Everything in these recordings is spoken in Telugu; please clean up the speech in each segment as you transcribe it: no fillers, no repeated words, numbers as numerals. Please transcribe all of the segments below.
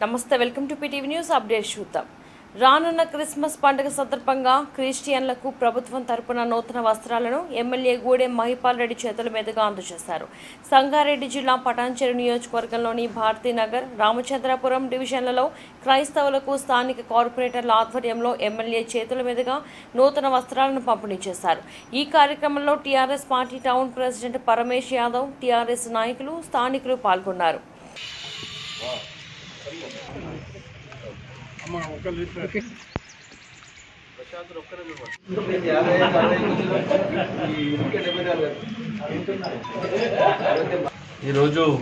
నమస్తే welcome to PTV news update చూద్దాం. రానున్న క్రిస్మస్ పండుగ సందర్భంగా క్రిస్టియన్లకు ప్రభుత్వం తరపున నూతన వస్త్రాలను ఎమ్మెల్యే గూడెం మహిపాల్ రెడ్డి చేతుల మీదుగా అందజేశారు. సంగారెడ్డి జిల్లా పటాన్చెరు నియోజకవర్గంలోని భారతీనగర్, రామచంద్రపురం డివిజన్లలో క్రైస్తవులకు స్థానిక కార్పొరేటర్ల ఆధ్వర్యంలో ఎమ్మెల్యే చేతుల మీదుగా నూతన వస్త్రాలను పంపిణీ చేశారు. ఈ కార్యక్రమంలో TRS party town president Paramesh Yadav, TRS నాయకులు, స్థానికులు పాల్గొన్నారు. ఈరోజు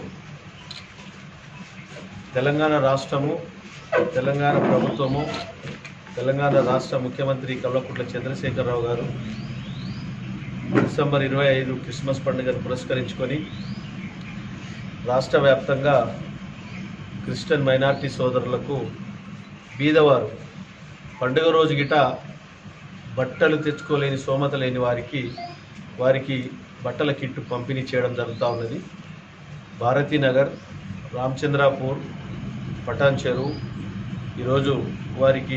తెలంగాణ రాష్ట్రము, తెలంగాణ ప్రభుత్వము, తెలంగాణ రాష్ట్ర ముఖ్యమంత్రి కల్వకుంట్ల చంద్రశేఖరరావు గారు డిసెంబర్ 25 క్రిస్మస్ పండుగను పురస్కరించుకొని రాష్ట్ర వ్యాప్తంగా క్రిస్టియన్ మైనారిటీ సోదరులకు, బీదవారు పండుగ రోజు గిట బట్టలు తెచ్చుకోలేని స్తోమత లేని వారికి బట్టల కిట్టు పంపిణీ చేయడం జరుగుతూ ఉన్నది. భారతీనగర్, రామచంద్రాపూర్, పటాన్చెరు ఈరోజు వారికి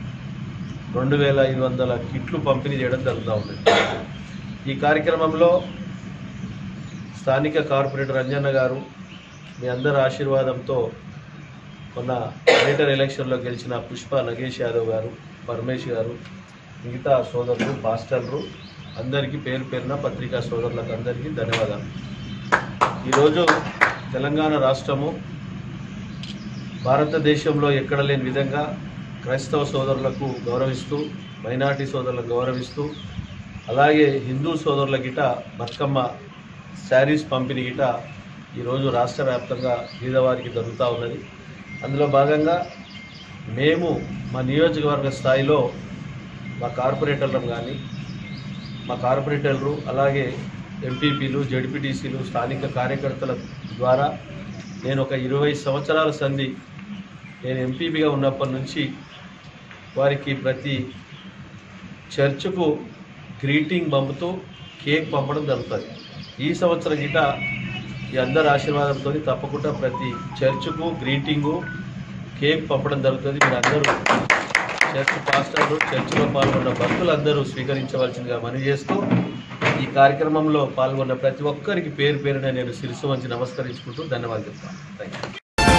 2500 కిట్లు పంపిణీ చేయడం జరుగుతూ ఉన్నది. ఈ కార్యక్రమంలో స్థానిక కార్పొరేటర్ అంజన్న గారు, మీ అందరి ఆశీర్వాదంతో మొన్న గ్రేటర్ ఎలక్షన్లో గెలిచిన పుష్ప నగేష్ యాదవ్ గారు, పరమేష్ గారు, మిగతా సోదరులు, పాస్టర్లు అందరికీ పేరు పేరున పత్రికా సోదరులకు అందరికీ ధన్యవాదాలు. ఈరోజు తెలంగాణ రాష్ట్రము భారతదేశంలో ఎక్కడ లేని విధంగా క్రైస్తవ సోదరులకు గౌరవిస్తూ, మైనారిటీ సోదరులకు గౌరవిస్తూ, అలాగే హిందూ సోదరుల గిట బతుకమ్మ శారీస్ పంపిణీ గిట ఈరోజు రాష్ట్ర వ్యాప్తంగా బీదవారికి జరుగుతూ ఉన్నది. అందులో భాగంగా మేము మా నియోజకవర్గ స్థాయిలో మా కార్పొరేటర్లను కానీ, మా కార్పొరేటర్లు అలాగే ఎంపీపీలు, జడ్పీటీసీలు, స్థానిక కార్యకర్తల ద్వారా నేను ఒక 20 సంవత్సరాల సంధి నేను ఎంపీపీగా ఉన్నప్పటి నుంచి వారికి ప్రతి చర్చ్కు గ్రీటింగ్ పంపుతూ కేక్ పంపడం జరుగుతుంది. ఈ సంవత్సరం గిట ఈ అందరి ఆశీర్వాదంతో తప్పకుండా ప్రతి చర్చ్కు గ్రీటింగు, కేక్ పంపడం జరుగుతుంది. మీరు అందరూ చర్చ్ పాస్టర్లు, చర్చిలో పాల్గొన్న భక్తులందరూ స్వీకరించవలసిందిగా మనవి చేస్తూ, ఈ కార్యక్రమంలో పాల్గొన్న ప్రతి ఒక్కరికి పేరు పేరున నేను శిరస్సు వంచి నమస్కరించుకుంటూ ధన్యవాదాలు చెప్తాను. Thank you.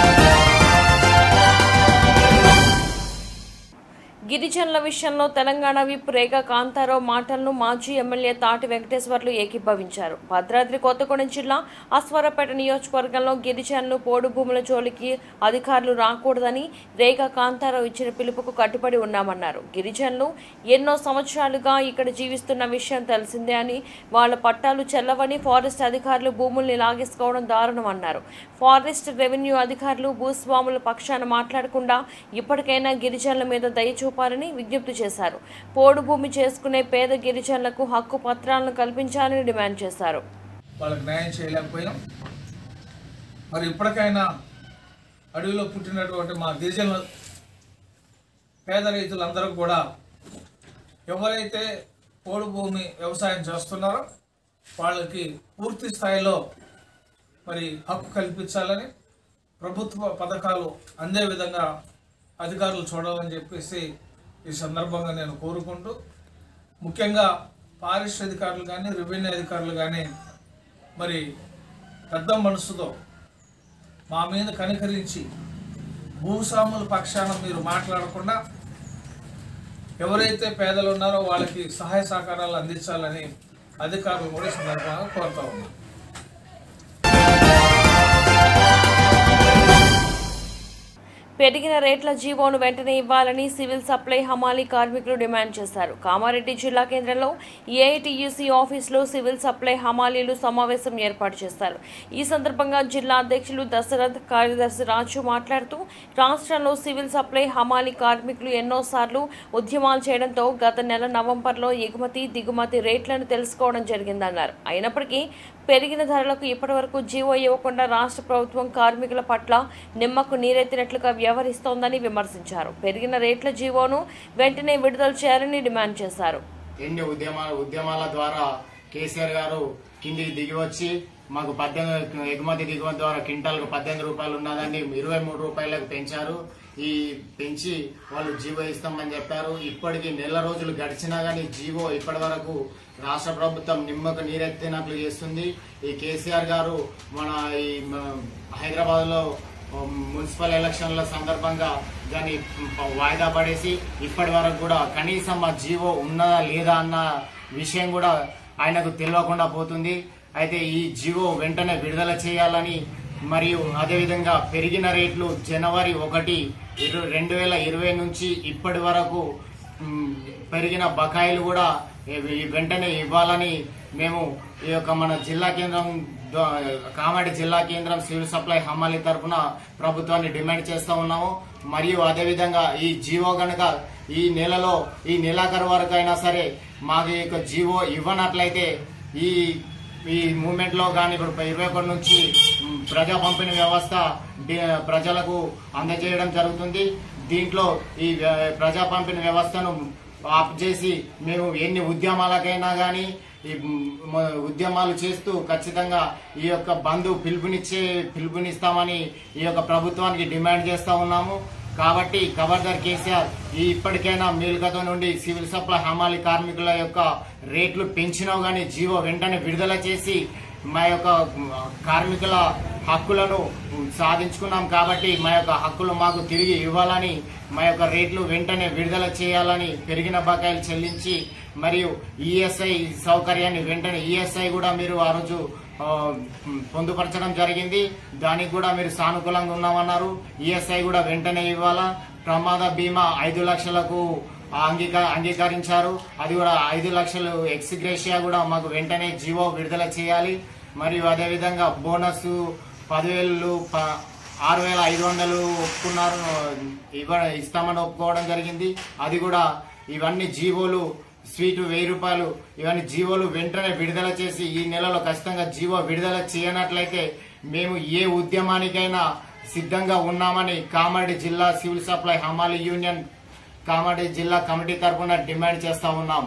గిరిజనుల విషయంలో తెలంగాణ విప్ రేఖా కాంతారావు మాటలను మాజీ ఎమ్మెల్యే తాటి వెంకటేశ్వర్లు ఏకీభవించారు. భద్రాద్రి కొత్తగూడెం జిల్లా అశ్వారపేట నియోజకవర్గంలో గిరిజనులు పోడు భూముల జోలికి అధికారులు రాకూడదని రేఖా కాంతారావు ఇచ్చిన పిలుపుకు కట్టుబడి ఉన్నామన్నారు. గిరిజనులు ఎన్నో సంవత్సరాలుగా ఇక్కడ జీవిస్తున్న విషయం తెలిసిందే అని, వాళ్ల పట్టాలు చెల్లవని, ఫారెస్ట్ అధికారులు భూముల్ని లాగేసుకోవడం దారుణమన్నారు. ఫారెస్ట్, రెవెన్యూ అధికారులు భూస్వాముల పక్షాన మాట్లాడకుండా ఇప్పటికైనా గిరిజనుల మీద దయ చూపాలని విజ్ఞప్తి చేశారు. పోడు భూమి చేసుకునే పేద గిరిజనులకు హక్కు పత్రాలను కల్పించాలని డిమాండ్ చేశారు. వాళ్ళకి న్యాయం చేయలేకపోయినాం. మరి ఇప్పటికైనా అడవిలో పుట్టినటువంటి మా గిరిజనుల పేద రైతులందరూ కూడా ఎవరైతే పోడు భూమి వ్యవసాయం చేస్తున్నారో వాళ్ళకి పూర్తి స్థాయిలో మరి హక్కు కల్పించాలని, ప్రభుత్వ పథకాలు అందే విధంగా అధికారులు చూడాలని చెప్పేసి ఈ సందర్భంగా నేను కోరుకుంటూ, ముఖ్యంగా ఫారెస్ట్ అధికారులు కానీ, రెవెన్యూ అధికారులు కానీ మరి పెద్ద మనసుతో మా మీద కనికరించి భూస్వాముల పక్షాన మీరు మాట్లాడకుండా ఎవరైతే పేదలు ఉన్నారో వాళ్ళకి సహాయ సహకారాలు అందించాలని అధికారులు కూడా సందర్భంగా కోరుతా ఉన్నారు. పెరిగిన రేట్ల జీవోను వెంటనే ఇవ్వాలని సివిల్ సప్లై హమాలీ కార్మికులు డిమాండ్ చేశారు. కామారెడ్డి జిల్లా కేంద్రంలో ఏఐటీయూసీ ఆఫీసులో సివిల్ సప్లై హమాలీలు సమావేశం ఏర్పాటు చేశారు. ఈ సందర్భంగా జిల్లా అధ్యక్షులు దశరథ్, కార్యదర్శి రాజు మాట్లాడుతూ, రాష్ట్రంలో సివిల్ సప్లై హమాలీ కార్మికులు ఎన్నోసార్లు ఉద్యమాలు చేయడంతో గత నెల నవంబర్లో ఎగుమతి, దిగుమతి రేట్లను తెలుసుకోవడం జరిగిందన్నారు. అయినప్పటికీ పెరిగిన ధరలకు ఇప్పటివరకు జీవో ఇవ్వకుండా రాష్ట్ర ప్రభుత్వం కార్మికుల పట్ల నిమ్మకు నీరెత్తినట్లుగా వ్యవహరిస్తోందని విమర్శించారు. పెరిగిన రేట్ల జీవోను వెంటనే విడుదల చేయాలని డిమాండ్ చేశారు. ఎన్ని ఉద్యమాల ద్వారా కేసీఆర్ గారు కిందికి దిగి వచ్చి మాకు 18 ఎగుమతి దిగుమతి ద్వారా క్వింటాల్కు 18 రూపాయలు ఉన్నదాన్ని 23 రూపాయలకు పెంచారు. ఈ పెంచి వాళ్ళు జీవో ఇస్తామని చెప్పారు. ఇప్పటికి నెల రోజులు గడిచినా గానీ జీవో ఇప్పటి వరకు రాష్ట్ర ప్రభుత్వం నిమ్మకు నీరెత్తినట్లు చేస్తుంది. ఈ కేసీఆర్ గారు మన ఈ హైదరాబాద్ లో మున్సిపల్ ఎలక్షన్ల సందర్భంగా దాన్ని వాయిదా పడేసి ఇప్పటి వరకు కూడా కనీసం ఆ జీవో ఉన్నదా లేదా అన్న విషయం కూడా ఆయనకు తెలియకుండా పోతుంది. అయితే ఈ జీవో వెంటనే విడుదల చేయాలని మరియు అదేవిధంగా పెరిగిన రేట్లు జనవరి 1, 2020 నుంచి ఇప్పటి వరకు పెరిగిన బకాయిలు కూడా వెంటనే ఇవ్వాలని మేము ఈ యొక్క మన జిల్లా కేంద్రం కామారెడ్డి జిల్లా కేంద్రం సివిల్ సప్లై హమాలి తరఫున ప్రభుత్వాన్ని డిమాండ్ చేస్తూ ఉన్నాము. మరియు అదేవిధంగా ఈ జీవో గనక ఈ నెలాఖరు వరకు అయినా సరే మాకు ఈ యొక్క జీవో ఇవ్వనట్లయితే ఈ మూవ్మెంట్ లో కానీ ఇప్పుడు 21 నుంచి ప్రజా పంపిణీ వ్యవస్థ ప్రజలకు అందజేయడం జరుగుతుంది. దీంట్లో ఈ ప్రజా పంపిణీ వ్యవస్థను ఆప్ చేసి మేము ఎన్ని ఉద్యమాలకైనా గానీ ఈ ఉద్యమాలు చేస్తూ ఖచ్చితంగా ఈ యొక్క బంద్ పిలుపునిస్తామని ఈ యొక్క ప్రభుత్వానికి డిమాండ్ చేస్తా ఉన్నాము. కాబట్టి ఖబర్దార్ కేసీఆర్ ఇప్పటికైనా మేలుకతో నుండి సివిల్ సప్లై హమాలి కార్మికుల యొక్క రేట్లు పెంచినా గానీ జీవో వెంటనే విడుదల చేసి మా యొక్క కార్మికుల హక్కులను సాధించుకున్నాం కాబట్టి మా యొక్క హక్కులు మాకు తిరిగి ఇవ్వాలని, మా యొక్క రేట్లు వెంటనే విడుదల చేయాలని, పెరిగిన బకాయిలు చెల్లించి మరియు ఈఎస్ఐ సౌకర్యాన్ని వెంటనే ఈఎస్ఐ కూడా మీరు ఆ రోజు పొందుపరచడం జరిగింది. దానికి కూడా మీరు సానుకూలంగా ఉన్నామన్నారు. ఈఎస్ఐ కూడా వెంటనే ఇవ్వాలా. ప్రమాద బీమా 5 లక్షలకు అంగీకరించారు. అది కూడా 5 లక్షలు ఎక్స్గ్రేషియా కూడా మాకు వెంటనే జీవో విడుదల చేయాలి. మరియు అదేవిధంగా బోనస్ 10,000 6,500 ఒప్పుకున్నారు, ఇస్తామని ఒప్పుకోవడం జరిగింది. అది కూడా ఇవన్నీ జీవోలు స్వీట్ 1000 రూపాయలు ఇవన్నీ జీవోలు వెంటనే విడుదల చేసి ఈ నెలలో ఖచ్చితంగా జీవో విడుదల చేయనట్లయితే మేము ఏ ఉద్యమానికైనా సిద్ధంగా ఉన్నామని కామారెడ్డి జిల్లా సివిల్ సప్లై హమాలి యూనియన్ కామారెడ్డి జిల్లా కమిటీ తరఫున డిమాండ్ చేస్తా ఉన్నాం.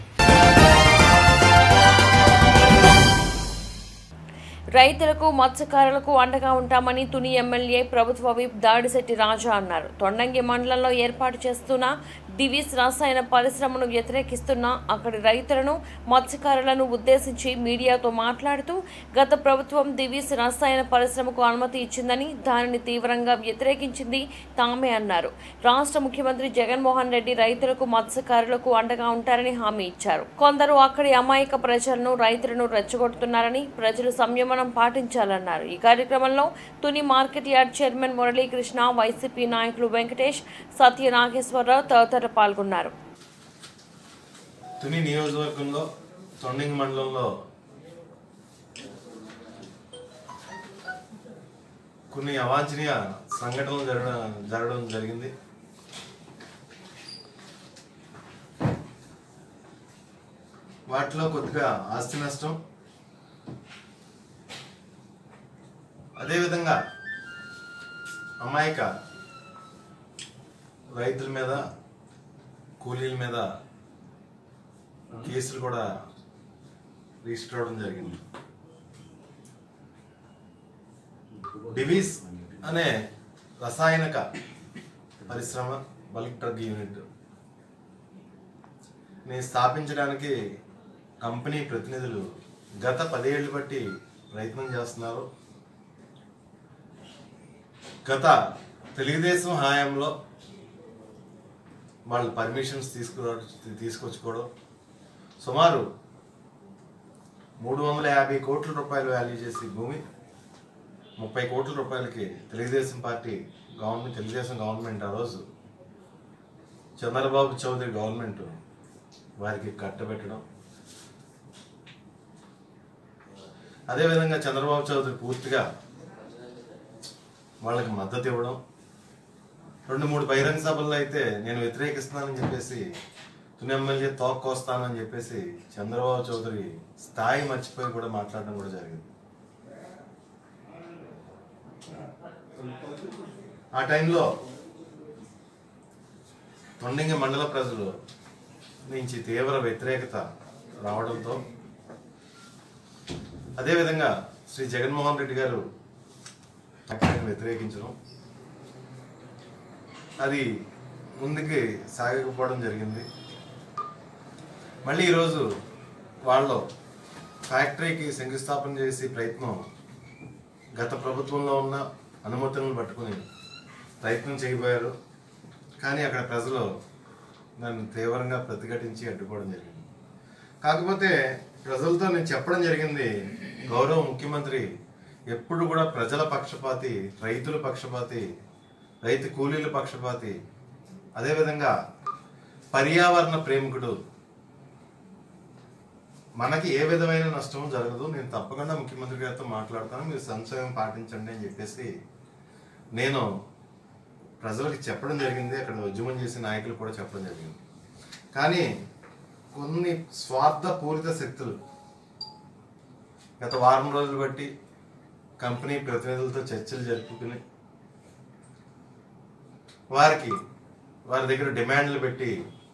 రైతులకు మత్స్యకారులకు అండగా ఉంటామని తుని ఎమ్మెల్యే ప్రభుత్వ విప్ దాడిశెట్టి రాజా అన్నారు. తొండంగి మండలంలో ఏర్పాటు చేస్తున్న దివిస్ రసాయన పరిశ్రమను వ్యతిరేకిస్తున్న అక్కడి రైతులను మత్స్యకారులను ఉద్దేశించి మీడియాతో మాట్లాడుతూ గత ప్రభుత్వం దివిస్ రసాయన పరిశ్రమకు అనుమతి ఇచ్చిందని దానిని తీవ్రంగా వ్యతిరేకించింది తామే అన్నారు. రాష్ట్ర ముఖ్యమంత్రి జగన్మోహన్ రెడ్డి రైతులకు మత్స్యకారులకు అండగా ఉంటారని హామీ ఇచ్చారు. కొందరు అక్కడి అమాయక ప్రజలను రైతులను రెచ్చగొడుతున్నారని ప్రజలు సంయమనం పాటించాలన్నారు. ఈ కార్యక్రమంలో Tuni market yard chairman Muralikrishna, YCP నాయకులు వెంకటేష్, సత్య నాగేశ్వరరావు తదితరులు పాల్గొన్నారు. తుని నియోజకవర్గంలో తొండంగి మండలంలో కొన్ని అవాంఛనీయ సంఘటనలు జరగడం జరిగింది. వాటిలో కొద్దిగా ఆస్తి నష్టం, అదేవిధంగా అమాయక రైతుల మీద, కూలీల మీద కేసులు కూడా రిజిస్టర్ అవడం జరిగింది. డివిస్ అనే రసాయనిక పరిశ్రమ బల్క్ డ్రగ్ యూనిట్ ని స్థాపించడానికి కంపెనీ ప్రతినిధులు గత 10 ఏళ్లు బట్టి ప్రయత్నం చేస్తున్నారు. గత తెలుగుదేశం హయాంలో వాళ్ళు పర్మిషన్స్ తీసుకొచ్చుకోవడం, సుమారు 350 కోట్ల రూపాయలు వాల్యూ చేసి భూమి 30 కోట్ల రూపాయలకి తెలుగుదేశం గవర్నమెంట్ ఆ రోజు చంద్రబాబు చౌదరి గవర్నమెంట్ వారికి కట్టబెట్టడం, అదేవిధంగా చంద్రబాబు చౌదరి పూర్తిగా వాళ్ళకి మద్దతు ఇవ్వడం, 2-3 బహిరంగ సభల్లో అయితే నేను వ్యతిరేకిస్తున్నానని చెప్పేసి తుని ఎమ్మెల్యే తోక్కొస్తానని చెప్పేసి చంద్రబాబు చౌదరి స్థాయి మర్చిపోయి కూడా మాట్లాడడం కూడా జరిగింది. ఆ టైంలో తొండంగి మండల ప్రజలు నుంచి తీవ్ర వ్యతిరేకత రావడంతో అదేవిధంగా శ్రీ జగన్మోహన్ రెడ్డి గారు ఫ్యాక్టరీని వ్యతిరేకించడం, అది ముందుకి సాగకపోవడం జరిగింది. మళ్ళీ ఈరోజు వాళ్ళు ఫ్యాక్టరీకి శంకుస్థాపన చేసే ప్రయత్నం గత ప్రభుత్వంలో ఉన్న అనుమతులను పట్టుకుని ప్రయత్నం చేయబోయారు. కానీ అక్కడ ప్రజలు నన్ను తీవ్రంగా ప్రతిఘటించి అడ్డుకోవడం జరిగింది. కాకపోతే ప్రజలతో నేను చెప్పడం జరిగింది, గౌరవ ముఖ్యమంత్రి ఎప్పుడు కూడా ప్రజల పక్షపాతి, రైతుల పక్షపాతి, రైతు కూలీల పక్షపాతి, అదేవిధంగా పర్యావరణ ప్రేమికుడు. మనకి ఏ విధమైన నష్టం జరగదు, నేను తప్పకుండా ముఖ్యమంత్రి గారితో మాట్లాడతాను, మీరు సంశయం పాటించండి అని చెప్పేసి నేను ప్రజలకు చెప్పడం జరిగింది. అక్కడ ఉద్యమం చేసే నాయకులు కూడా చెప్పడం జరిగింది. కానీ కొన్ని స్వార్థపూరిత శక్తులు గత వారం రోజులు బట్టి కంపెనీ ప్రతినిధులతో చర్చలు జరుపుకుని వారి దగ్గర డిమాండ్లు పెట్టి,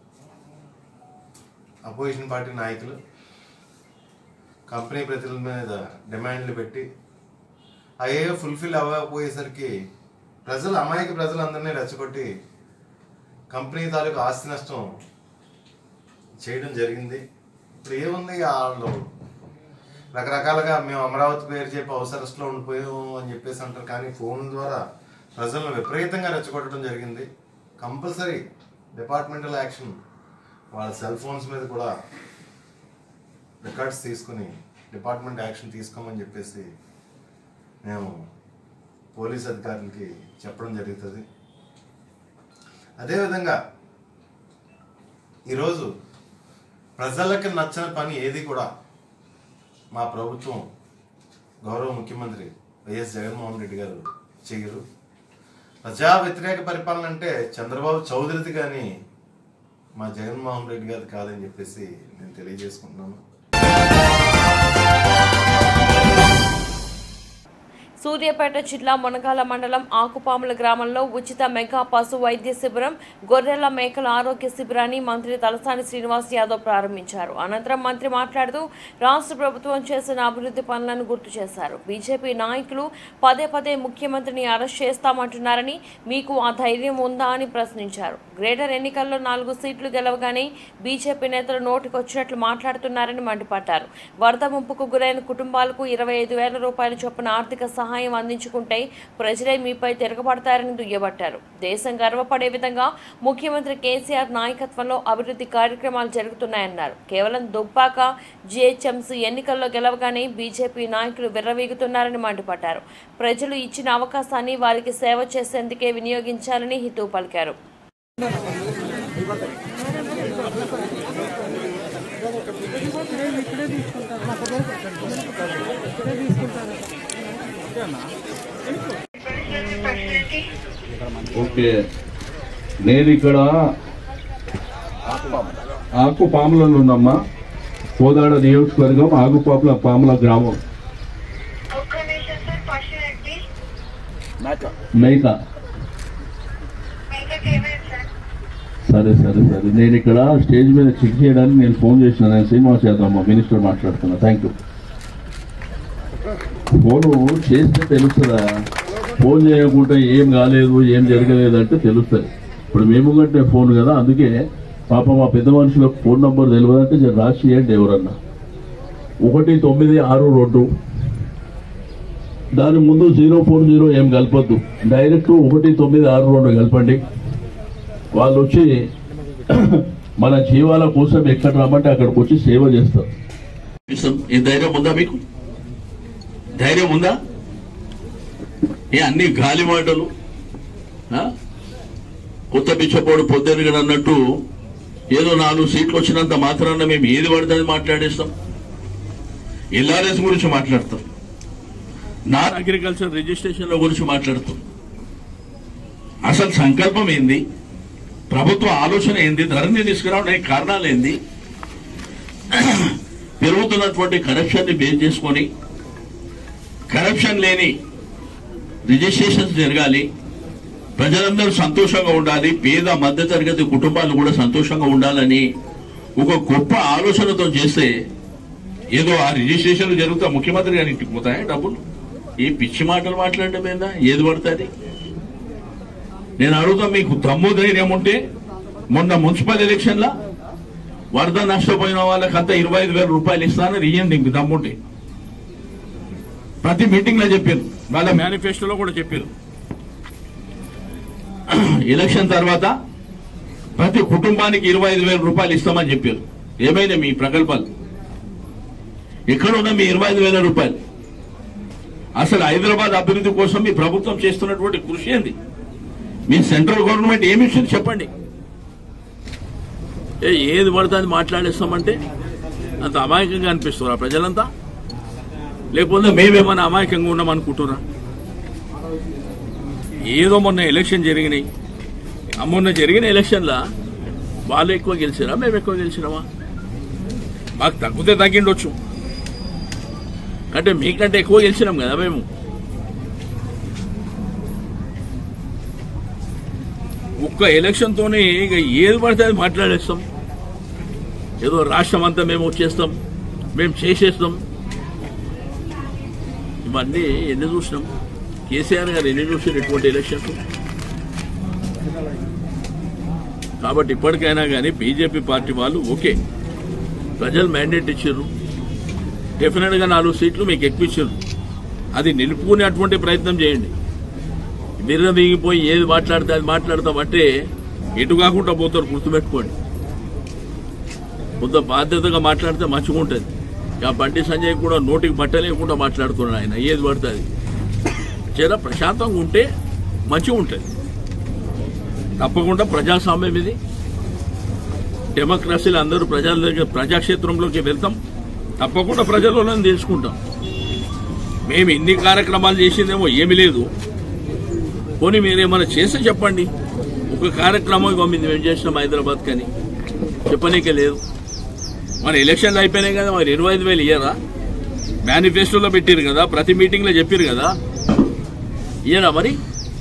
అపోజిషన్ పార్టీ నాయకులు కంపెనీ ప్రతినిధుల మీద డిమాండ్లు పెట్టి అయ్యే ఫుల్ఫిల్ అవ్వకపోయేసరికి అమాయక ప్రజలందరినీ రెచ్చగొట్టి కంపెనీ తాలూకు ఆస్తి నష్టం చేయడం జరిగింది. ఇప్పుడు ఏముంది, వాళ్ళు రకరకాలుగా మేము అమరావతి పేరు చెప్పి అవసరస్లో ఉండిపోయాము అని చెప్పేసి అంటారు. కానీ ఫోన్ ద్వారా ప్రజలను విపరీతంగా రెచ్చగొట్టడం జరిగింది. కంపల్సరీ డిపార్ట్మెంటల్ యాక్షన్, వాళ్ళ సెల్ ఫోన్స్ మీద కూడా రికార్డ్స్ తీసుకుని డిపార్ట్మెంట్ యాక్షన్ తీసుకోమని చెప్పేసి మేము పోలీస్ అధికారులకి చెప్పడం జరుగుతుంది. అదేవిధంగా ఈరోజు ప్రజలకు నచ్చని పని ఏది కూడా మా ప్రభుత్వం, గౌరవ ముఖ్యమంత్రి వైఎస్ జగన్మోహన్ రెడ్డి గారు చేయరు. ప్రజా వ్యతిరేక పరిపాలన అంటే చంద్రబాబు చౌదరిది కానీ మా జగన్మోహన్ రెడ్డి గారు కాదని చెప్పేసి నేను తెలియజేసుకుంటున్నాను. సూర్యాపేట జిల్లా మునగాల మండలం ఆకుపాముల గ్రామంలో ఉచిత మెగా పశు వైద్య శిబిరం, గొర్రెల మేకల ఆరోగ్య శిబిరాన్ని మంత్రి తలసాని శ్రీనివాస్ యాదవ్ ప్రారంభించారు. అనంతరం మంత్రి మాట్లాడుతూ రాష్ట్ర ప్రభుత్వం చేసిన అభివృద్ధి పనులను గుర్తు చేశారు. బీజేపీ నాయకులు పదే పదే ముఖ్యమంత్రిని అరెస్ట్ చేస్తామంటున్నారని, మీకు ఆ ధైర్యం ఉందా అని ప్రశ్నించారు. గ్రేటర్ ఎన్నికల్లో 4 సీట్లు గెలవగానే బీజేపీ నేతలు నోటికొచ్చినట్లు మాట్లాడుతున్నారని మండిపడ్డారు. వరద ముంపుకు గురైన కుటుంబాలకు 25,000 రూపాయల చొప్పున ఆర్థిక సహాయం అందించుకుంటే ప్రజలే మీపై తిరగబడతారని దుయ్యబట్టారు. దేశం గర్వపడే విధంగా ముఖ్యమంత్రి కేసీఆర్ నాయకత్వంలో అభివృద్ధి కార్యక్రమాలు జరుగుతున్నాయన్నారు. కేవలం దుబ్బాక జీహెచ్ఎంసీ ఎన్నికల్లో గెలవగానే బీజేపీ నాయకులు విర్రవీగుతున్నారని మండిపడ్డారు. ప్రజలు ఇచ్చిన అవకాశాన్ని వారికి సేవ చేసేందుకే వినియోగించాలని హితవు పలికారు. ఓకే, నేను ఇక్కడ ఆకుపాములలో ఉన్నమ్మా, కోదాడ నియోజకవర్గం ఆకుపాముల గ్రామం. మేక సరే సరే సరే, నేను ఇక్కడ స్టేజ్ మీద చెక్ చేయడానికి నేను ఫోన్ చేసిన. నేను శ్రీనివాస్ యాదవ్ మినిస్టర్ మాట్లాడుతున్నా. Thank you. ఫోను చేస్తే తెలుస్తుందా, ఫోన్ చేయకుండా ఏం కాలేదు ఏం జరగలేదు అంటే తెలుస్తుంది. ఇప్పుడు మేము కంటే ఫోన్ కదా, అందుకే పాప మా పెద్ద మనుషులకు ఫోన్ నంబర్ తెలియదంటే రాసి చేయండి ఎవరన్నా. 1962 దాని ముందు 040 ఏం కలపద్దు, డైరెక్ట్ 1962 కలపండి. వాళ్ళు వచ్చి మన జీవాల కోసం ఎక్కడ రమ్మంటే అక్కడికి వచ్చి సేవ చేస్తారు. ఈ ధైర్యం ఉందా మీకు? ధైర్యం ఉందా? అన్ని గాలి మాటలు. కొత్త బిచ్చపోడు పొద్దుగడ అన్నట్టు ఏదో 4 సీట్లు వచ్చినంత మాత్రాన మేము ఏది పడితే మాట్లాడేస్తాం. ఎల్ఆర్ఎస్ గురించి మాట్లాడతాం, నాన్ అగ్రికల్చర్ రిజిస్ట్రేషన్ల గురించి మాట్లాడతాం. అసలు సంకల్పం ఏంది, ప్రభుత్వ ఆలోచన ఏంది, ధరని తీసుకురావడానికి కారణాలు ఏంది, పెరుగుతున్నటువంటి కరప్షన్ ని బేస్ చేసుకొని కరప్షన్ లేని రిజిస్ట్రేషన్స్ జరగాలి, ప్రజలందరూ సంతోషంగా ఉండాలి, పేద మధ్యతరగతి కుటుంబాలు కూడా సంతోషంగా ఉండాలని ఒక గొప్ప ఆలోచనతో చేస్తే ఏదో ఆ రిజిస్ట్రేషన్లు జరుగుతా ముఖ్యమంత్రి గారి ఇంటికి పోతాయా డబ్బులు? ఏ పిచ్చి మాటలు మాట్లాడడం ఏందా? ఏది పడుతుంది? నేను అడుగుతా, మీకు దమ్ము ధైర్యం ఉంటే మొన్న మున్సిపల్ ఎలక్షన్లా వరద నష్టపోయిన వాళ్ళకంతా 25,000 రూపాయలు ఇస్తానని ఇయ్యండి మీకు దమ్ముంటే. ప్రతి మీటింగ్ లో చెప్పారు, వాళ్ళ మేనిఫెస్టోలో కూడా చెప్పారు. ఎలక్షన్ తర్వాత ప్రతి కుటుంబానికి 25,000 రూపాయలు ఇస్తామని చెప్పారు. ఏమైనా మీ ప్రకల్పాలు? ఎక్కడున్నా మీ 25,000 రూపాయలు? అసలు హైదరాబాద్ అభివృద్ధి కోసం మీ ప్రభుత్వం చేస్తున్నటువంటి కృషి ఏంది? మీ సెంట్రల్ గవర్నమెంట్ ఏమి ఇచ్చింది చెప్పండి. ఏది పడుతుంది మాట్లాడేస్తామంటే అంత అమాయకంగా అనిపిస్తున్నా ప్రజలంతా? లేకపోతే మేమేమన్నా అమాయకంగా ఉన్నామనుకుంటున్నా? ఏదో మొన్న ఎలక్షన్ జరిగినాయి, మొన్న జరిగిన ఎలక్షన్లా వాళ్ళు ఎక్కువ గెలిచినా మేము ఎక్కువ గెలిచినామా? మాకు తగ్గితే తగ్గిండొచ్చు, అంటే మీకంటే ఎక్కువ గెలిచినాం కదా మేము. ఒక్క ఎలక్షన్తోనే ఇక ఏది పడితే అది మాట్లాడేస్తాం. ఏదో రాష్ట్రం అంతా మేము వచ్చేస్తాం, మేము చేసేస్తాం. ఇవన్నీ ఎన్ని చూసినాం? కేసీఆర్ గారు ఎన్ని చూసారు ఇటువంటి ఎలక్షన్స్? కాబట్టి ఇప్పటికైనా కానీ బీజేపీ పార్టీ వాళ్ళు ఓకే, ప్రజలు మ్యాండేట్ ఇచ్చారు, డెఫినెట్ గా 4 సీట్లు మీకు ఎక్కువ, అది నిలుపుకునేటువంటి ప్రయత్నం చేయండి. బిర్ర దిగిపోయి ఏది మాట్లాడితే అది మాట్లాడతామంటే ఎటు కాకుండా పోతారు, గుర్తుపెట్టుకోండి. కొంత బాధ్యతగా మాట్లాడితే మంచిగా ఉంటుంది. ఇక బండి సంజయ్ కూడా నోటికి బట్టలేకుండా మాట్లాడుతున్నాడు ఆయన, ఏది పడుతుంది. చాలా ప్రశాంతంగా ఉంటే మంచిగా ఉంటుంది. తప్పకుండా ప్రజాస్వామ్యం ఇది, డెమోక్రసీలో అందరూ ప్రజల దగ్గర ప్రజాక్షేత్రంలోకి వెళ్తాం, తప్పకుండా ప్రజలను తెలుసుకుంటాం. మేము ఇన్ని కార్యక్రమాలు చేసిందేమో ఏమీ లేదు, పోనీ మీరేమైనా చేస్తే చెప్పండి. ఒక కార్యక్రమం మేము చేసినాం హైదరాబాద్ కానీ చెప్పనీకే లేదు. మన ఎలక్షన్లు అయిపోయినాయి కదా, మరి 25,000 ఇయ్యరా? మేనిఫెస్టోలో పెట్టారు కదా, ప్రతి మీటింగ్లో చెప్పారు కదా, ఇయ్యరా మరి?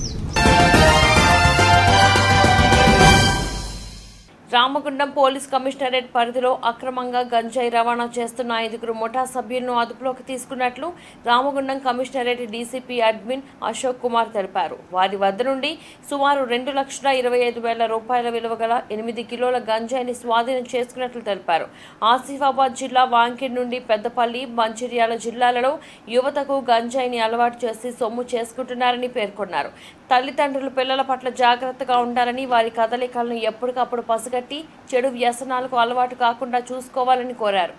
రామగుండం పోలీస్ కమిషనరేట్ పరిధిలో అక్రమంగా గంజాయి రవాణా చేస్తున్న 5 ముఠా సభ్యులను అదుపులోకి తీసుకున్నట్లు Ramagundam commissionerate DCP admin Ashok Kumar తెలిపారు. వారి వద్ద నుండి సుమారు 2,25,000 రూపాయల విలువ గల 8 కిలోల గంజాయిని స్వాధీనం చేసుకున్నట్లు తెలిపారు. ఆసిఫాబాద్ జిల్లా వాంకిడ్ నుండి పెద్దపల్లి, మంచిర్యాల జిల్లాలలో యువతకు గంజాయిని అలవాటు చేసి సొమ్ము చేసుకుంటున్నారని పేర్కొన్నారు. తల్లిదండ్రులు పిల్లల పట్ల జాగ్రత్తగా ఉండాలని, వారి కదలికలను ఎప్పటికప్పుడు పసిగట్టి చెడు వ్యసనాలకు అలవాటు కాకుండా చూసుకోవాలని కోరారు.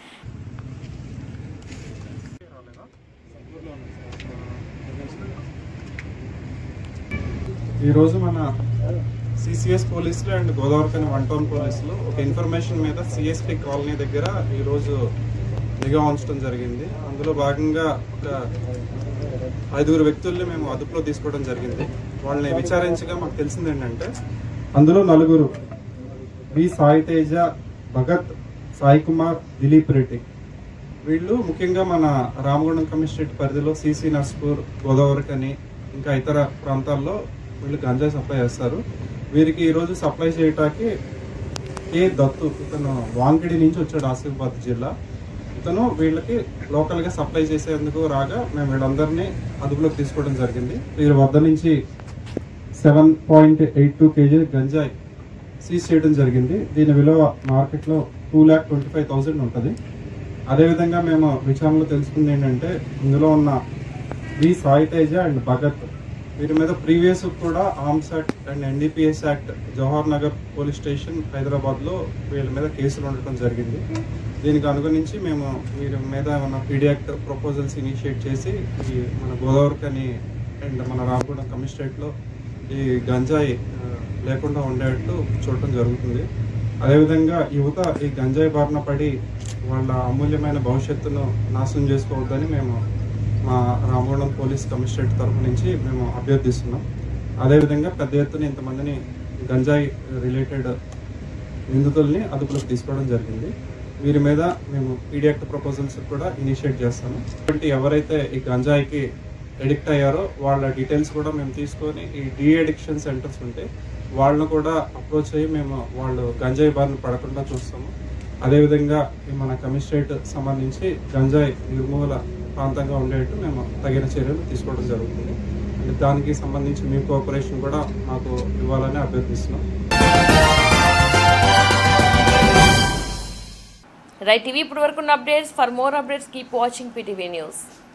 ఈరోజు మన సిసిఎస్ పోలీసులు అండ్ గోదావరిఖని 1 టౌన్ పోలీసులు ఒక ఇన్ఫర్మేషన్ మీద సిఎస్పి కాలనీ దగ్గర ఈరోజు నిఘా ఉంచడం జరిగింది. అందులో భాగంగా ఒక 5 వ్యక్తుల్ని మేము అదుపులో తీసుకోవడం జరిగింది. వాళ్ళని విచారించగా మాకు తెలిసింది ఏంటంటే అందులో 4 బి సాయి తేజ, భగత్, సాయి కుమార్, దిలీప్ రెడ్డి, వీళ్ళు ముఖ్యంగా మన రామగుండం కమిషనరేట్ పరిధిలో సిసి నర్స్పూర్, గోదావరిఖని ఇంకా ఇతర ప్రాంతాల్లో వీళ్ళు గంజాయి సప్లై చేస్తారు. వీరికి ఈరోజు సప్లై చేయడానికి కే దత్తు, ఇతను వాంకిడి నుంచి వచ్చాడు, ఆసిఫాబాద్ జిల్లా. ఇతను వీళ్ళకి లోకల్గా సప్లై చేసేందుకు రాగా మేము వీళ్ళందరినీ అదుపులోకి తీసుకోవడం జరిగింది. వీరి వద్ద నుంచి 7.82 kg గంజాయి సీజ్ చేయడం జరిగింది. దీని విలువ మార్కెట్లో 2,25,000 ఉంటుంది. అదేవిధంగా మేము విచారణలో తెలుసుకుంది ఏంటంటే ఇందులో ఉన్న వి సాయి తేజ అండ్ భగత్, వీరి మీద ప్రీవియస్ కూడా arms act and NDPS act Jawahar Nagar police station హైదరాబాద్లో వీళ్ళ మీద కేసులు ఉండటం జరిగింది. దీనికి అనుగుణించి మేము వీరి మీద మన PD యాక్ట్ ప్రపోజల్స్ ఇనిషియేట్ చేసి ఈ మన గోదావరిఖని అండ్ మన రామగుండం కమిషనరేట్లో ఈ గంజాయి లేకుండా ఉండేట్టు చూడటం జరుగుతుంది. అదేవిధంగా యువత ఈ గంజాయి బారిన పడి వాళ్ళ అమూల్యమైన భవిష్యత్తును నాశనం చేసుకోవద్దని మేము మా రామగుండం పోలీస్ కమిషనరేట్ తరఫు నుంచి మేము అభ్యర్థిస్తున్నాం. అదేవిధంగా పెద్ద ఎత్తున ఇంతమందిని గంజాయి రిలేటెడ్ నిందితుల్ని అదుపులోకి తీసుకోవడం జరిగింది. వీరి మీద మేము PD యాక్ట్ ప్రపోజల్స్ కూడా ఇనిషియేట్ చేస్తాము. ఎవరైతే ఈ గంజాయికి ఎడిక్ట్ అయ్యారో వాళ్ళ డీటెయిల్స్ కూడా మేము తీసుకొని ఈ డీఅడిక్షన్ సెంటర్స్ ఉంటే వాళ్ళను కూడా అప్రోచ్ అయ్యి మేము వాళ్ళు గంజాయి బారిన పడకుండా చూస్తాము. అదేవిధంగా మన కమిషనరేట్ సంబంధించి గంజాయి నిర్మూలన ప్రాంతంగా ఉండేట్టు మేము తగిన చర్యలు తీసుకోవడం జరుగుతుంది. దానికి సంబంధించి మీ కోఆపరేషన్ కూడా మాకు ఇవ్వాలని అభ్యర్థిస్తున్నాం. రైట్ టీవీ ఇప్పటి వరకు updates. For more updates keep watching PTV news.